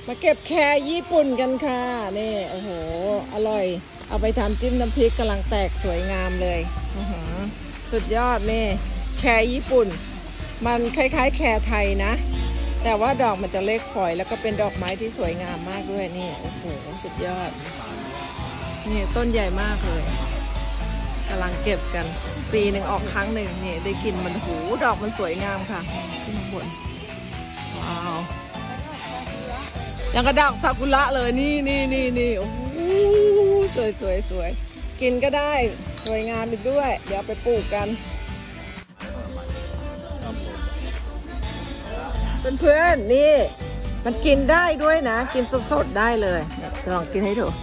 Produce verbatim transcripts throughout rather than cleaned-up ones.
มาเก็บแครญี่ปุ่นกันค่ะนี่โอ้โหอร่อยเอาไปทำจิ้มน้ำพริกกำลังแตกสวยงามเลยสุดยอดนี่แครญี่ปุ่นมันคล้ายๆแครไทยนะแต่ว่าดอกมันจะเล็กฝอยแล้วก็เป็นดอกไม้ที่สวยงามมากด้วยนี่โอ้โหสุดยอดนี่ต้นใหญ่มากเลยกำลังเก็บกันปีหนึ่งออกครั้งหนึ่งนี่ได้กินมันหูดอกมันสวยงามค่ะที่ข้างบนว้าวยังกระดอกซากุระเลยนี่นี่นี่นี่โอ้โหสวยสวยสวยกินก็ได้สวยงามอีกด้วยเดี๋ยวไปปลูกกันเพื่อนๆนี่มันกินได้ด้วยนะกินสดๆได้เลยลองกินให้ดู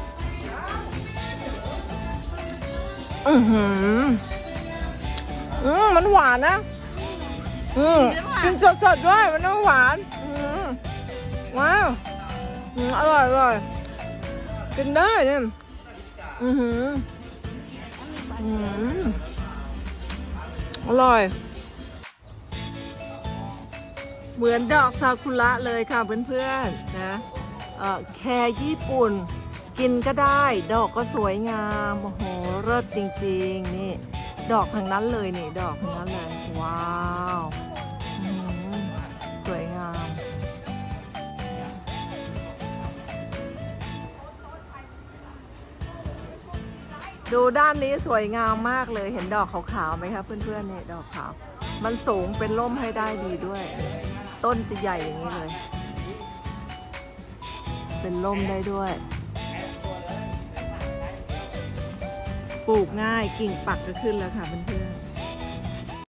อือหืออืมมันหวานนะอืมกินสดๆด้วยมันหวานอืมว้าวอืมอร่อยอร่อยกินได้เนี่ยอือหืออืมอร่อยเหมือนดอกซากุระเลยค่ะเพื่อนๆนะเอ่อแครญี่ปุ่นกินก็ได้ดอกก็สวยงามโอ้โหเลิศจริงๆนี่ดอกทั้งนั้นเลยนี่ดอกทั้งนั้นเลยว้าวสวยงามดูด้านนี้สวยงามมากเลยเห็นดอกขาวๆไหมคะเพื่อนๆนี่ดอกขาวมันสูงเป็นร่มให้ได้ดีด้วยต้นจะใหญ่อย่างนี้เลยเป็นร่มได้ด้วยปลูกง่ายกิ่งปักก็ขึ้นแล้วค่ะเพื่อน